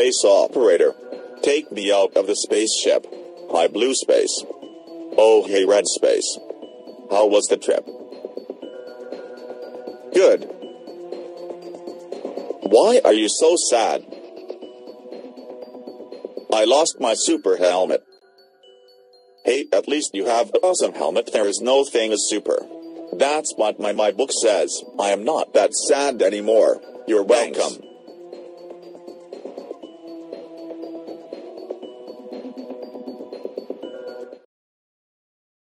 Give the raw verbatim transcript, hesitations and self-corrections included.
Space operator. Take me out of the spaceship. Hi, BlueSpace. Oh, hey, RedSpace. How was the trip? Good. Why are you so sad? I lost my super helmet. Hey, at least you have an awesome helmet. There is no thing as super. That's what my, my book says. I am not that sad anymore. You're welcome.